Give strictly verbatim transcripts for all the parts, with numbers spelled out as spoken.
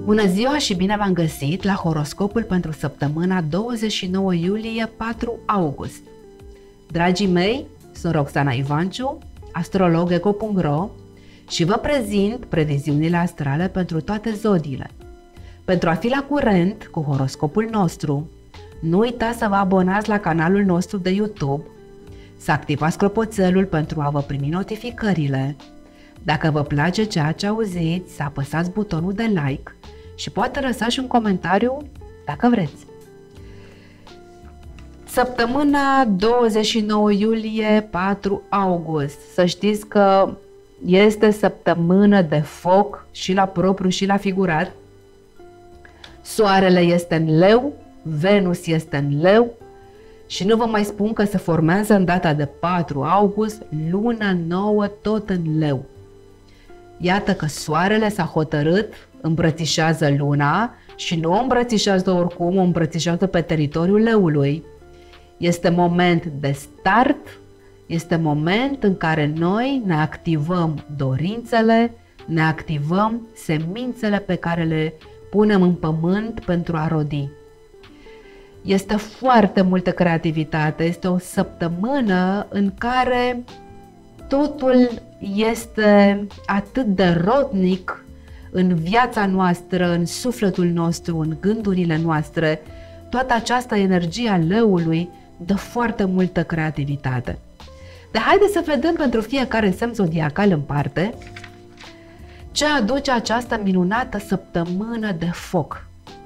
Bună ziua și bine v-am găsit la horoscopul pentru săptămâna douăzeci și nouă iulie - patru august. Dragii mei, sunt Roxana Ivanciu, astrolog eco punct ro și vă prezint previziunile astrale pentru toate zodiile. Pentru a fi la curent cu horoscopul nostru, nu uitați să vă abonați la canalul nostru de YouTube, să activați clopoțelul pentru a vă primi notificările. Dacă vă place ceea ce auziți, să apăsați butonul de like și poate lăsați un comentariu dacă vreți. Săptămâna douăzeci și nouă iulie - patru august. Să știți că este săptămână de foc și la propriu și la figurat. Soarele este în Leu, Venus este în Leu și nu vă mai spun că se formează în data de patru august luna nouă tot în Leu. Iată că soarele s-a hotărât, îmbrățișează luna și nu o îmbrățișează oricum, o îmbrățișează pe teritoriul leului. Este moment de start, este moment în care noi ne activăm dorințele, ne activăm semințele pe care le punem în pământ pentru a rodi. Este foarte multă creativitate, este o săptămână în care totul este atât de rodnic în viața noastră, în sufletul nostru, în gândurile noastre. Toată această energie a leului dă foarte multă creativitate. Dar haideți să vedem pentru fiecare semn zodiacal în parte ce aduce această minunată săptămână de foc.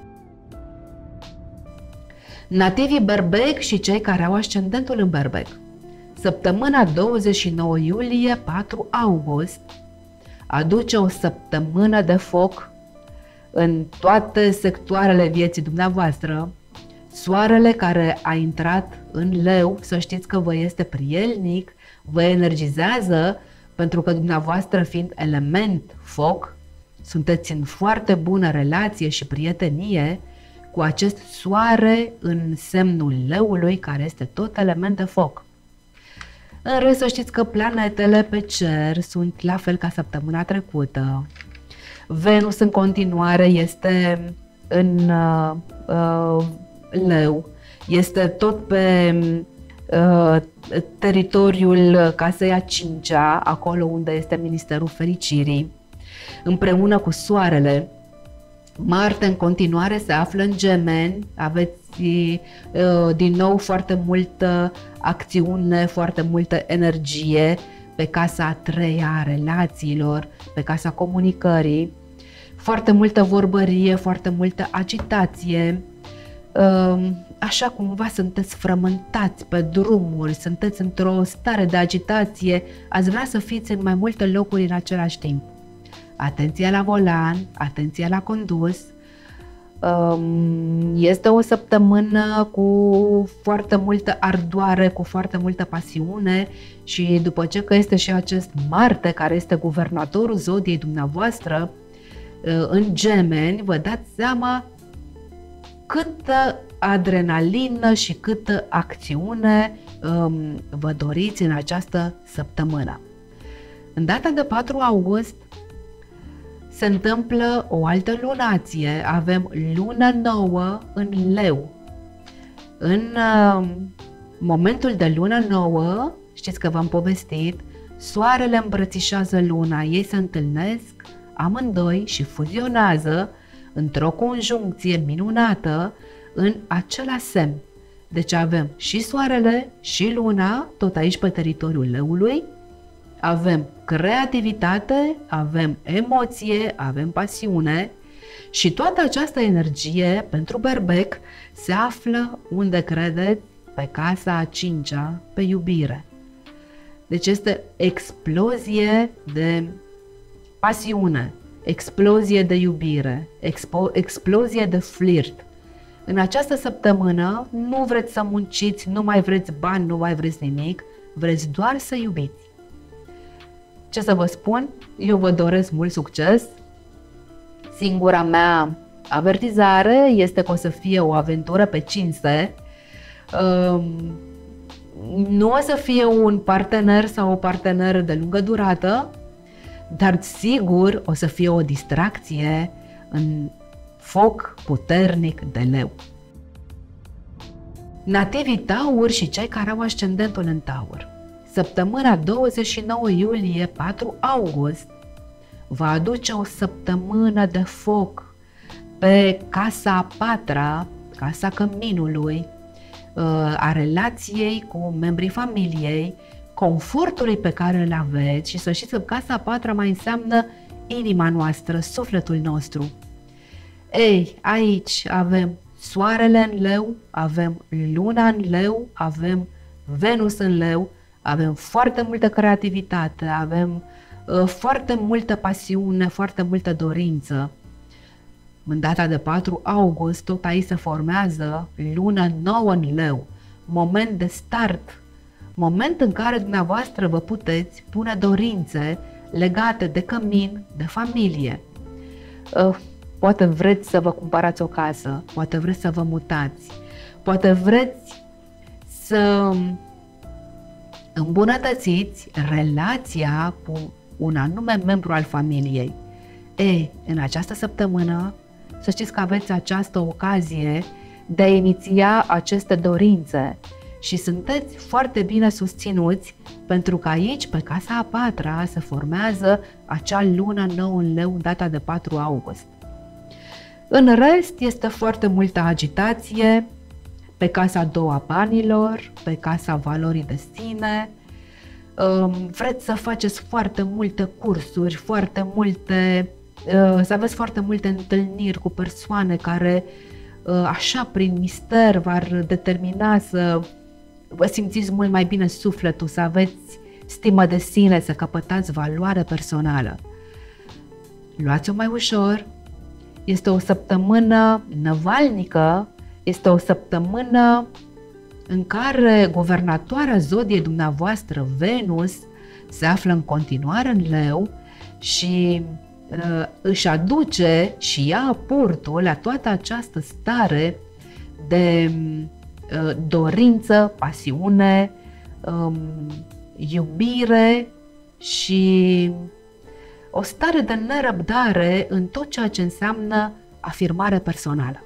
Nativii Berbec și cei care au ascendentul în Berbec. Săptămâna douăzeci și nouă iulie - patru august aduce o săptămână de foc în toate sectoarele vieții dumneavoastră. Soarele care a intrat în Leu, să știți că vă este prielnic, vă energizează, pentru că dumneavoastră fiind element foc, sunteți în foarte bună relație și prietenie cu acest soare în semnul Leului, care este tot element de foc. În rest, să știți că planetele pe cer sunt la fel ca săptămâna trecută. Venus în continuare este în uh, uh, Leu, este tot pe uh, teritoriul casei a cincea, acolo unde este Ministerul Fericirii, împreună cu Soarele. Marte în continuare se află în Gemeni, aveți uh, din nou foarte multă acțiune, foarte multă energie pe casa a treia a relațiilor, pe casa comunicării, foarte multă vorbărie, foarte multă agitație, uh, așa cumva sunteți frământați pe drumuri, sunteți într-o stare de agitație, ați vrea să fiți în mai multe locuri în același timp. Atenție la volan, atenție la condus. Este o săptămână cu foarte multă ardoare, cu foarte multă pasiune și după ce că este și acest Marte care este guvernatorul zodiei dumneavoastră în Gemeni, vă dați seama câtă adrenalină și câtă acțiune vă doriți în această săptămână. În data de patru august se întâmplă o altă lunație, avem lună nouă în Leu. În uh, momentul de lună nouă, știți că v-am povestit, soarele îmbrățișează luna, ei se întâlnesc amândoi și fuzionează într-o conjuncție minunată în același semn. Deci avem și soarele și luna, tot aici pe teritoriul Leului, avem creativitate, avem emoție, avem pasiune și toată această energie pentru Berbec se află unde credeți, pe casa a cincea, pe iubire. Deci este explozie de pasiune, explozie de iubire, expo- explozie de flirt. În această săptămână nu vreți să munciți, nu mai vreți bani, nu mai vreți nimic, vreți doar să iubiți. Ce să vă spun? Eu vă doresc mult succes. Singura mea avertizare este că o să fie o aventură pe cinste. Nu o să fie un partener sau o parteneră de lungă durată, dar sigur o să fie o distracție în foc puternic de leu. Nativii Taur și cei care au ascendentul în Taur. Săptămâna douăzeci și nouă iulie - patru august va aduce o săptămână de foc pe casa a patra, casa căminului, a relației cu membrii familiei, confortului pe care îl aveți. Și să știți că casa a patra mai înseamnă inima noastră, sufletul nostru. Ei, aici avem soarele în leu, avem luna în leu, avem Venus în leu, avem foarte multă creativitate, avem uh, foarte multă pasiune, foarte multă dorință. În data de patru august, tot aici se formează luna nouă în leu, moment de start, moment în care dumneavoastră vă puteți pune dorințe legate de cămin, de familie. Uh, poate vreți să vă cumpărați o casă, poate vreți să vă mutați, poate vreți să îmbunătățiți relația cu un anume membru al familiei. Ei, în această săptămână, să știți că aveți această ocazie de a iniția aceste dorințe și sunteți foarte bine susținuți, pentru că aici, pe casa a patra, se formează acea lună nouă în leu în data de patru august. În rest, este foarte multă agitație pe casa a doua a banilor, pe casa valorii de sine. Vreți să faceți foarte multe cursuri, foarte multe, să aveți foarte multe întâlniri cu persoane care, așa, prin mister, v-ar determina să vă simțiți mult mai bine sufletul, să aveți stimă de sine, să căpătați valoare personală. Luați-o mai ușor. Este o săptămână năvalnică, este o săptămână în care guvernatoarea zodiei dumneavoastră, Venus, se află în continuare în leu și uh, își aduce și ia aportul la toată această stare de uh, dorință, pasiune, um, iubire și o stare de nerăbdare în tot ceea ce înseamnă afirmare personală.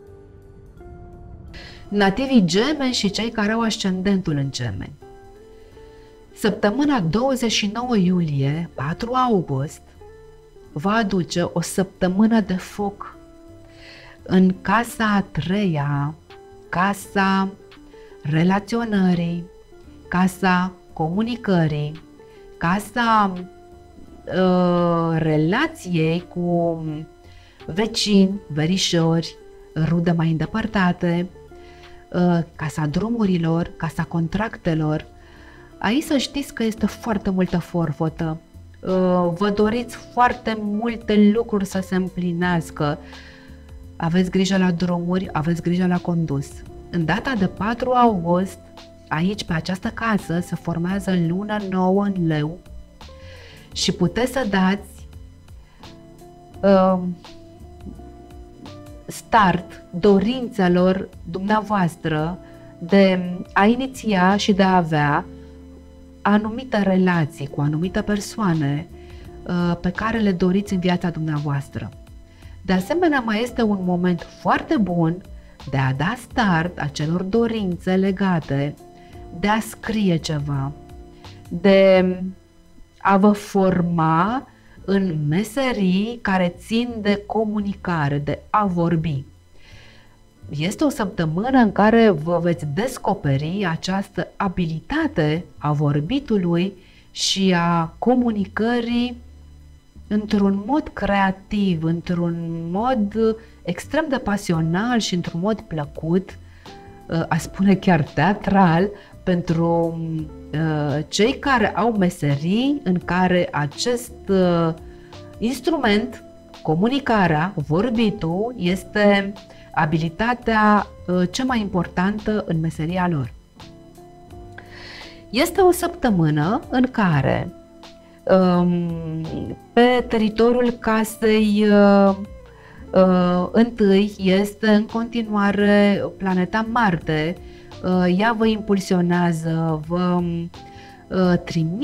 Nativii Gemeni și cei care au ascendentul în Gemeni. Săptămâna douăzeci și nouă iulie - patru august va aduce o săptămână de foc în casa a treia, casa relaționării, casa comunicării, casa uh, relației cu vecini, verișori, rude mai îndepărtate, casa drumurilor, casa contractelor. Aici să știți că este foarte multă forfotă. Vă doriți foarte multe lucruri să se împlinească. Aveți grijă la drumuri, aveți grijă la condus. În data de patru august, aici, pe această casă, se formează luna nouă în leu și puteți să dați uh, start dorințelor dumneavoastră de a iniția și de a avea anumite relații cu anumite persoane uh, pe care le doriți în viața dumneavoastră. De asemenea, mai este un moment foarte bun de a da start acelor dorințe legate de a scrie ceva, de a vă forma în meserii care țin de comunicare, de a vorbi. Este o săptămână în care vă veți descoperi această abilitate a vorbitului și a comunicării într-un mod creativ, într-un mod extrem de pasional și într-un mod plăcut, a spune chiar teatral, pentru cei care au meserii în care acest instrument, comunicarea, vorbitul, este abilitatea cea mai importantă în meseria lor. Este o săptămână în care pe teritoriul casei întâi este în continuare planeta Marte. Ea vă impulsionează, vă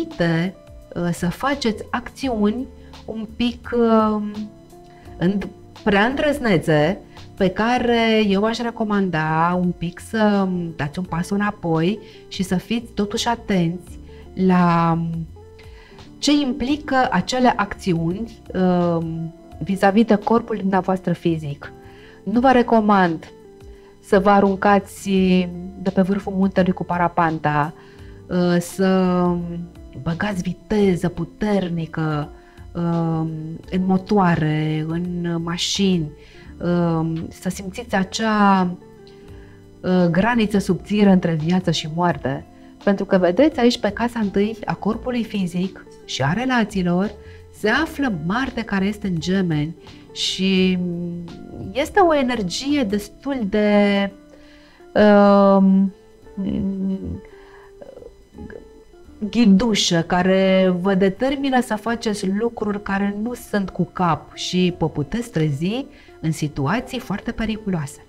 trimite să faceți acțiuni un pic în prea îndrăznețe, pe care eu aș recomanda un pic să dați un pas înapoi și să fiți totuși atenți la ce implică acele acțiuni uh, vis-a-vis de corpul dumneavoastră fizic. Nu vă recomand să vă aruncați de pe vârful muntelui cu parapanta, uh, să băgați viteză puternică uh, în motoare, în mașini, uh, să simțiți acea uh, graniță subțire între viață și moarte. Pentru că vedeți aici pe casa întâi a corpului fizic și a relațiilor se află Marte, care este în Gemeni și este o energie destul de uh, ghidușă, care vă determină să faceți lucruri care nu sunt cu cap și vă puteți trezi în situații foarte periculoase.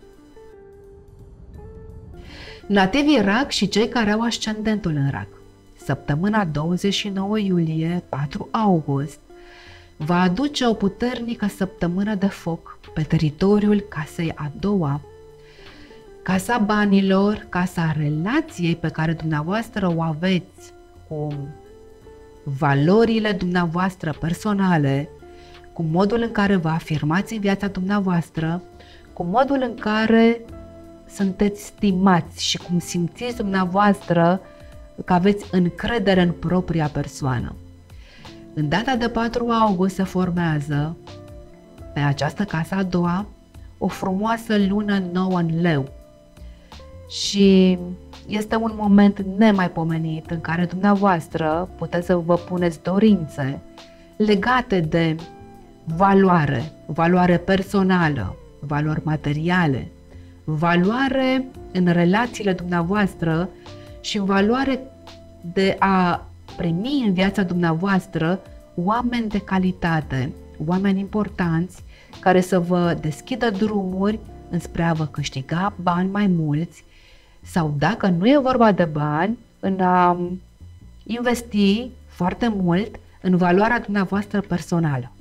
Nativii Rac și cei care au ascendentul în Rac. Săptămâna douăzeci și nouă iulie - patru august va aduce o puternică săptămână de foc pe teritoriul casei a doua, casa banilor, casa relației pe care dumneavoastră o aveți cu valorile dumneavoastră personale, cu modul în care vă afirmați în viața dumneavoastră, cu modul în care sunteți stimați și cum simțiți dumneavoastră că aveți încredere în propria persoană. În data de patru august se formează pe această casă a doua o frumoasă lună nouă în Leu și este un moment nemaipomenit în care dumneavoastră puteți să vă puneți dorințe legate de valoare, valoare personală, valori materiale, valoare în relațiile dumneavoastră și valoare de a primi în viața dumneavoastră oameni de calitate, oameni importanți care să vă deschidă drumuri înspre a vă câștiga bani mai mulți sau, dacă nu e vorba de bani, în a investi foarte mult în valoarea dumneavoastră personală.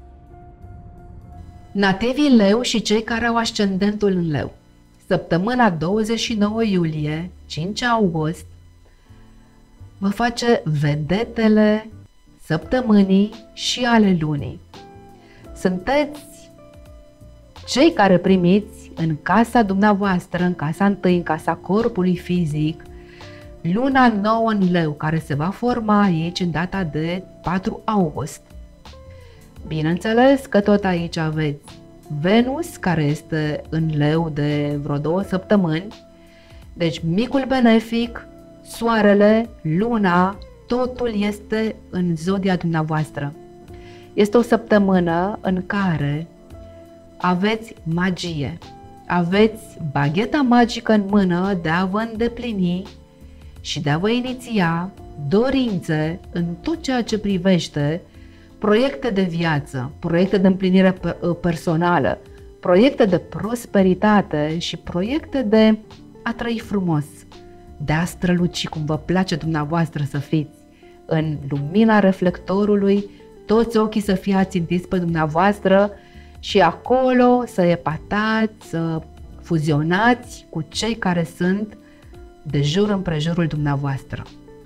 Nativii Leu și cei care au ascendentul în Leu. Săptămâna douăzeci și nouă iulie - cinci august vă face vedetele săptămânii și ale lunii. Sunteți cei care primiți în casa dumneavoastră, în casa întâi, în casa corpului fizic, luna nouă în Leu, care se va forma aici în data de patru august. Bineînțeles că tot aici aveți Venus, care este în Leu de vreo două săptămâni, deci micul benefic, Soarele, Luna, totul este în zodia dumneavoastră. Este o săptămână în care aveți magie, aveți bagheta magică în mână de a vă îndeplini și de a vă iniția dorințe în tot ceea ce privește proiecte de viață, proiecte de împlinire personală, proiecte de prosperitate și proiecte de a trăi frumos, de a străluci cum vă place dumneavoastră să fiți, în lumina reflectorului, toți ochii să fie ațintiți pe dumneavoastră și acolo să epatați, să fuzionați cu cei care sunt de jur împrejurul dumneavoastră.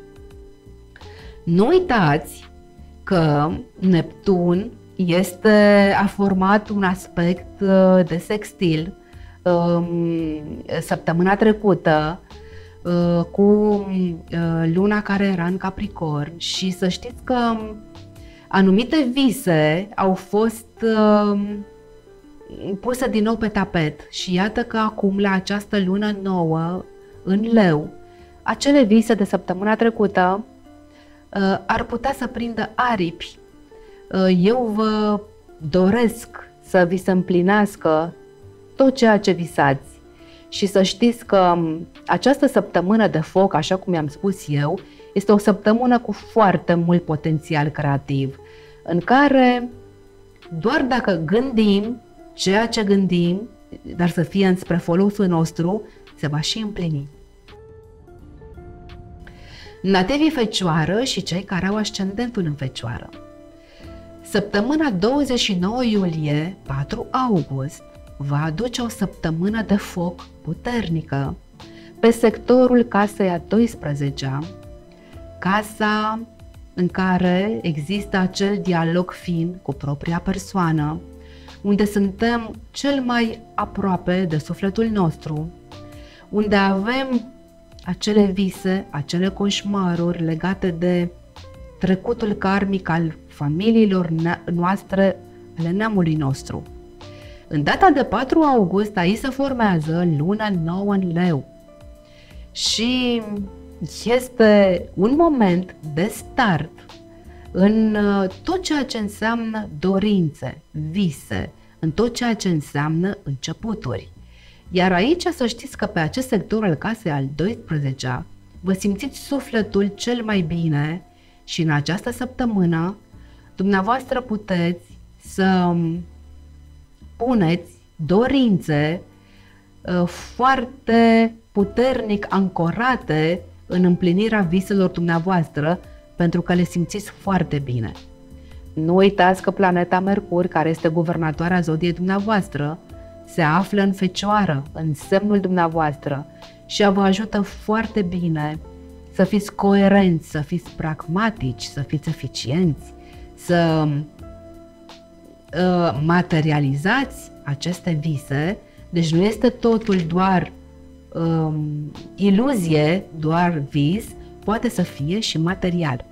Nu uitați că Neptun este, a format un aspect de sextil săptămâna trecută cu luna care era în Capricorn și să știți că anumite vise au fost puse din nou pe tapet și iată că acum, la această lună nouă în Leu, acele vise de săptămâna trecută ar putea să prindă aripi. Eu vă doresc să vi se împlinească tot ceea ce visați și să știți că această săptămână de foc, așa cum i-am spus eu, este o săptămână cu foarte mult potențial creativ, în care doar dacă gândim ceea ce gândim, dar să fie înspre folosul nostru, se va și împlini. Nativii Fecioară și cei care au ascendentul în Fecioară. Săptămâna douăzeci și nouă iulie - patru august va aduce o săptămână de foc puternică pe sectorul casei a douăsprezecea, casa în care există acel dialog fin cu propria persoană, unde suntem cel mai aproape de sufletul nostru, unde avem acele vise, acele coșmaruri legate de trecutul karmic al familiilor noastre, ale neamului nostru. În data de patru august aici se formează luna nouă în Leu și este un moment de start în tot ceea ce înseamnă dorințe, vise, în tot ceea ce înseamnă începuturi. Iar aici să știți că pe acest sector al casei al douăsprezecea vă simțiți sufletul cel mai bine și în această săptămână dumneavoastră puteți să puneți dorințe foarte puternic ancorate în împlinirea viselor dumneavoastră, pentru că le simțiți foarte bine. Nu uitați că planeta Mercur, care este guvernatoarea zodiei dumneavoastră, se află în Fecioară, în semnul dumneavoastră și vă ajută foarte bine să fiți coerenți, să fiți pragmatici, să fiți eficienți, să uh, materializați aceste vise. Deci nu este totul doar um, iluzie, doar vis, poate să fie și material.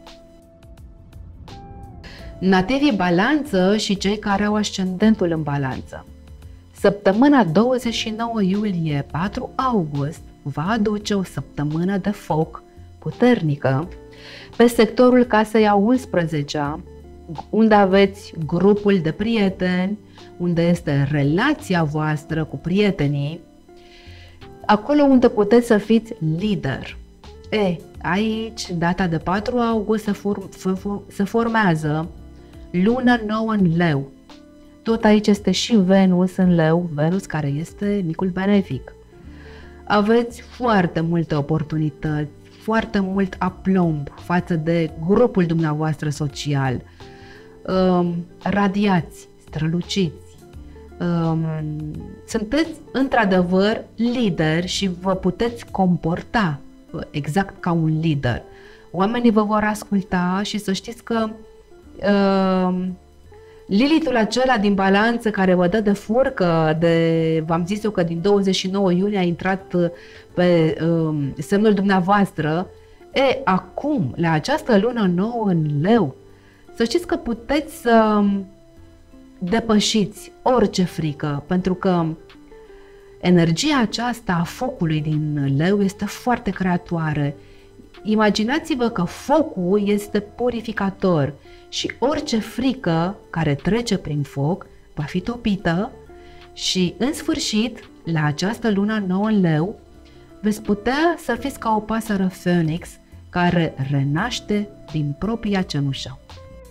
Nativii Balanță și cei care au ascendentul în Balanță. Săptămâna douăzeci și nouă iulie - patru august va aduce o săptămână de foc puternică pe sectorul casei a unsprezecea, unde aveți grupul de prieteni, unde este relația voastră cu prietenii, acolo unde puteți să fiți lider. E, aici, data de patru august, se, form, se formează luna nouă în Leu. Tot aici este și Venus în Leu, Venus care este micul benefic. Aveți foarte multe oportunități, foarte mult aplomb față de grupul dumneavoastră social. Um, radiați, străluciți. Um, sunteți într-adevăr lideri și vă puteți comporta exact ca un lider. Oamenii vă vor asculta și să știți că um, Lilithul acela din Balanță care vă dă de furcă, de, v-am zis eu că din douăzeci și nouă iulie a intrat pe um, semnul dumneavoastră, e, acum, la această lună nouă în Leu, să știți că puteți să depășiți orice frică, pentru că energia aceasta a focului din Leu este foarte creatoare. Imaginați-vă că focul este purificator și orice frică care trece prin foc va fi topită și, în sfârșit, la această lună nouă în Leu, veți putea să fiți ca o pasăre Phoenix care renaște din propria cenușă.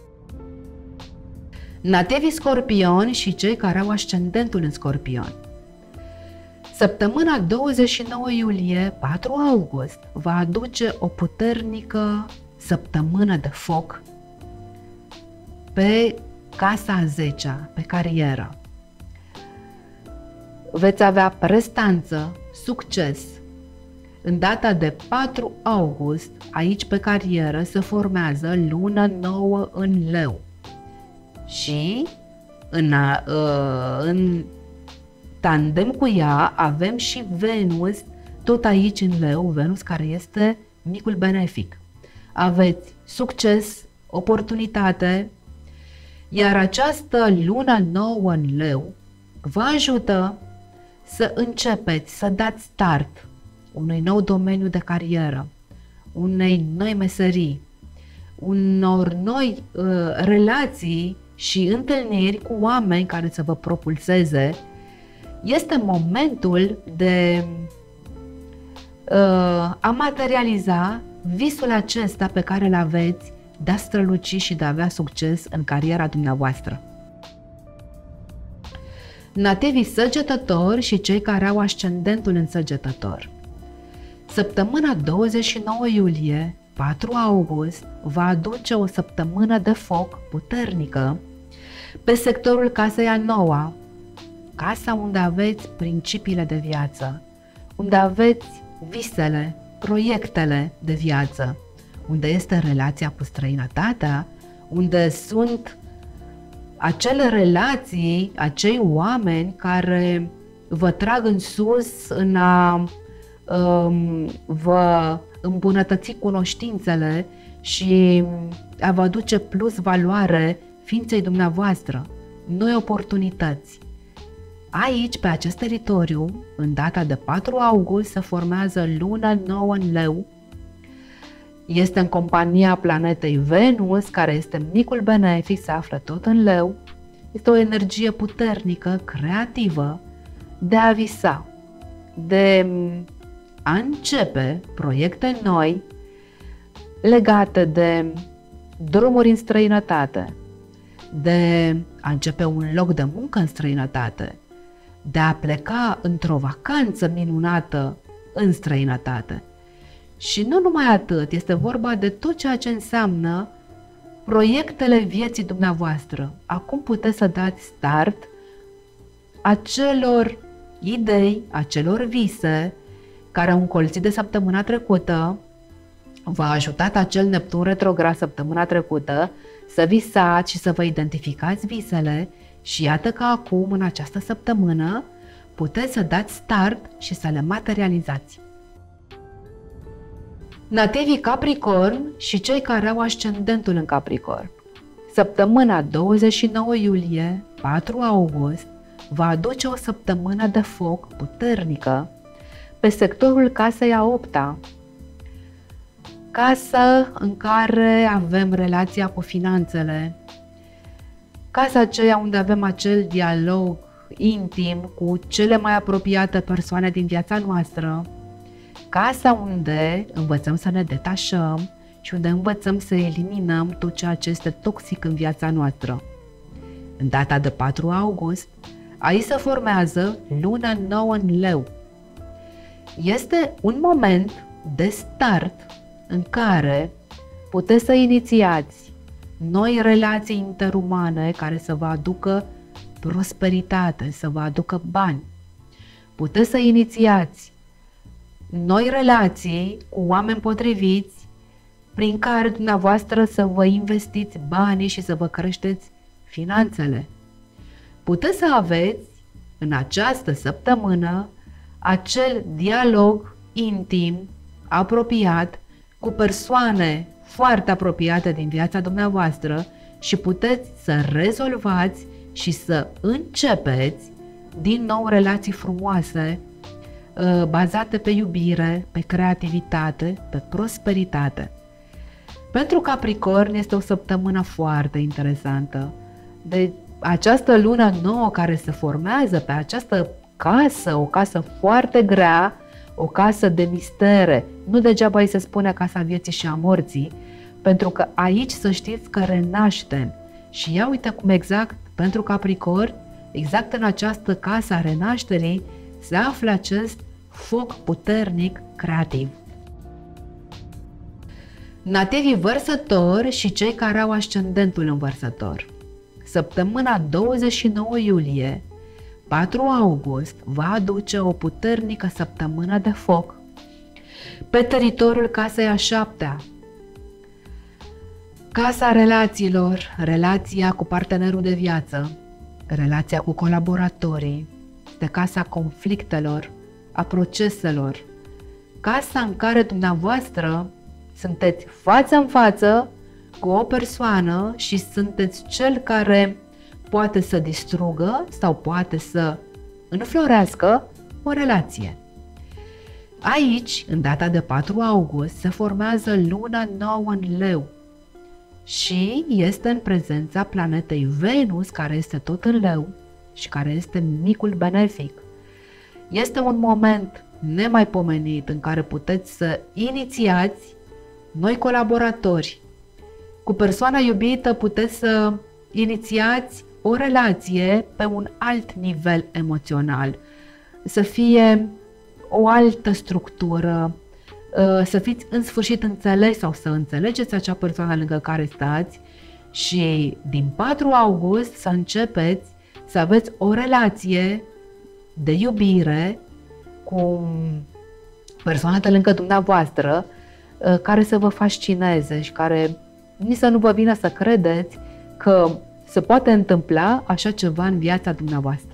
Nativii Scorpion și cei care au ascendentul în Scorpion. Săptămâna douăzeci și nouă iulie - patru august va aduce o puternică săptămână de foc pe casa a zecea, pe carieră. Veți avea prestanță, succes. În data de patru august, aici pe carieră se formează luna nouă în Leu. Și în, uh, în tandem cu ea avem și Venus, tot aici în Leu, Venus care este micul benefic. Aveți succes, oportunitate, iar această lună nouă în Leu vă ajută să începeți, să dați start unui nou domeniu de carieră, unei noi meserii, unor noi uh, relații și întâlniri cu oameni care să vă propulseze. Este momentul de uh, a materializa visul acesta pe care îl aveți de a străluci și de a avea succes în cariera dumneavoastră. Nativii Săgetători și cei care au ascendentul în Săgetător. Săptămâna douăzeci și nouă iulie - patru august va aduce o săptămână de foc puternică Pe sectorul casei a noua, casa unde aveți principiile de viață, unde aveți visele, proiectele de viață, unde este relația cu străinătatea, unde sunt acele relații, acei oameni care vă trag în sus în a um, vă îmbunătăți cunoștințele și a vă aduce plus valoare ființei dumneavoastră, noi oportunități. Aici, pe acest teritoriu, în data de patru august, se formează luna nouă în Leu. Este în compania planetei Venus, care este micul benefic, se află tot în Leu. Este o energie puternică, creativă, de a visa, de a începe proiecte noi legate de drumuri în străinătate, de a începe un loc de muncă în străinătate, de a pleca într-o vacanță minunată în străinătate. Și nu numai atât, este vorba de tot ceea ce înseamnă proiectele vieții dumneavoastră. Acum puteți să dați start acelor idei, acelor vise care au încolțit de săptămâna trecută. V-a ajutat acel Neptun retrograd săptămâna trecută să visați și să vă identificați visele și iată că acum, în această săptămână, puteți să dați start și să le materializați. Nativii Capricorn și cei care au ascendentul în Capricorn. Săptămâna douăzeci și nouă iulie, patru august, va aduce o săptămână de foc puternică pe sectorul casei a opta, casă în care avem relația cu finanțele, casa aceea unde avem acel dialog intim cu cele mai apropiate persoane din viața noastră, casa unde învățăm să ne detașăm și unde învățăm să eliminăm tot ceea ce este toxic în viața noastră. În data de patru august, aici se formează luna nouă în Leu. Este un moment de start în care puteți să inițiați noi relații interumane care să vă aducă prosperitate, să vă aducă bani. Puteți să inițiați noi relații cu oameni potriviți prin care dumneavoastră să vă investiți banii și să vă creșteți finanțele. Puteți să aveți în această săptămână acel dialog intim, apropiat, cu persoane foarte apropiate din viața dumneavoastră și puteți să rezolvați și să începeți din nou relații frumoase, bazate pe iubire, pe creativitate, pe prosperitate. Pentru Capricorn este o săptămână foarte interesantă. De această lună nouă care se formează pe această casă, o casă foarte grea, o casă de mistere. Nu degeaba îi se spune casa vieții și a morții, pentru că aici să știți că renaștem. Și ia uite cum exact pentru Capricorn, exact în această casă a renașterii, se află acest foc puternic creativ. Nativii Vărsător și cei care au ascendentul în Vărsător. Săptămâna douăzeci și nouă iulie, patru august va aduce o puternică săptămână de foc pe teritoriul casei a șaptea. Casa relațiilor, relația cu partenerul de viață, relația cu colaboratorii, de casa conflictelor, a proceselor, casa în care dumneavoastră sunteți față în față cu o persoană și sunteți cel care poate să distrugă sau poate să înflorească o relație. Aici, în data de patru august, se formează luna nouă în Leu și este în prezența planetei Venus, care este tot în Leu și care este micul benefic. Este un moment nemaipomenit în care puteți să inițiați noi colaboratori. Cu persoana iubită puteți să inițiați o relație pe un alt nivel emoțional, să fie o altă structură, să fiți în sfârșit înțeleși sau să înțelegeți acea persoană lângă care stați și din patru august să începeți să aveți o relație de iubire cu persoana de lângă dumneavoastră care să vă fascineze și care nici să nu vă vină să credeți că se poate întâmpla așa ceva în viața dumneavoastră.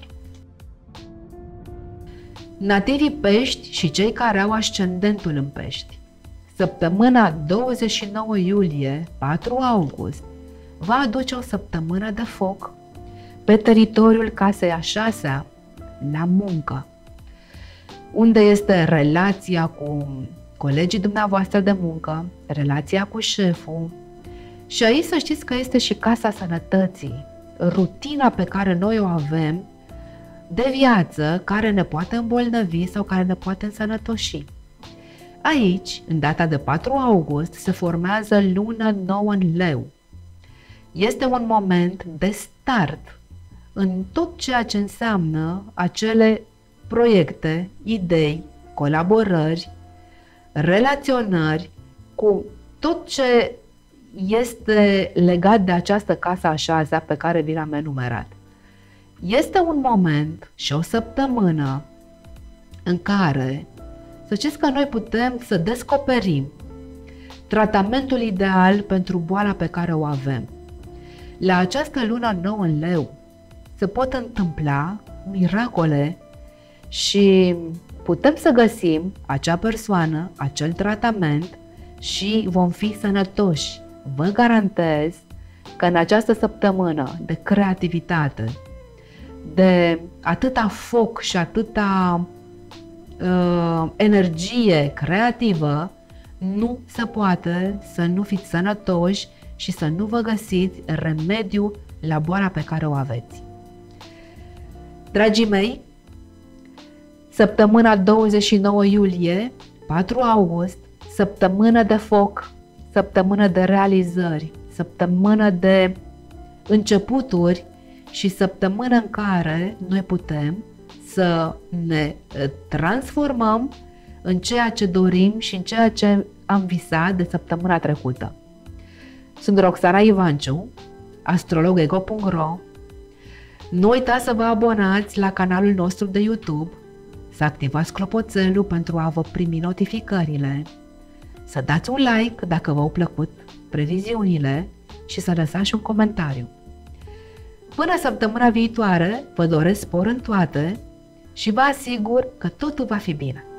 Nativii Pești și cei care au ascendentul în Pești. Săptămâna douăzeci și nouă iulie - patru august va aduce o săptămână de foc pe teritoriul casei a șasea, la muncă, unde este relația cu colegii dumneavoastră de muncă, relația cu șeful. Și aici să știți că este și casa sănătății, rutina pe care noi o avem de viață, care ne poate îmbolnăvi sau care ne poate însănătoși. Aici, în data de patru august, se formează luna nouă în Leu. Este un moment de start în tot ceea ce înseamnă acele proiecte, idei, colaborări, relaționări cu tot ce este legat de această casă a șasea pe care vi l-am enumerat. Este un moment și o săptămână în care să știți că noi putem să descoperim tratamentul ideal pentru boala pe care o avem. La această lună nouă în Leu se pot întâmpla miracole și putem să găsim acea persoană, acel tratament și vom fi sănătoși. Vă garantez că în această săptămână de creativitate, de atâta foc și atâta uh, energie creativă, nu se poate să nu fiți sănătoși și să nu vă găsiți remediu la boala pe care o aveți. Dragii mei, săptămâna douăzeci și nouă iulie - patru august, săptămână de foc, săptămână de realizări, săptămână de începuturi și săptămână în care noi putem să ne transformăm în ceea ce dorim și în ceea ce am visat de săptămâna trecută. Sunt Roxana Ivanciu, astrolog ego punct ro. Nu uitați să vă abonați la canalul nostru de YouTube, să activați clopoțelul pentru a vă primi notificările, să dați un like dacă v-au plăcut previziunile și să lăsați un comentariu. Până săptămâna viitoare, vă doresc spor în toate și vă asigur că totul va fi bine.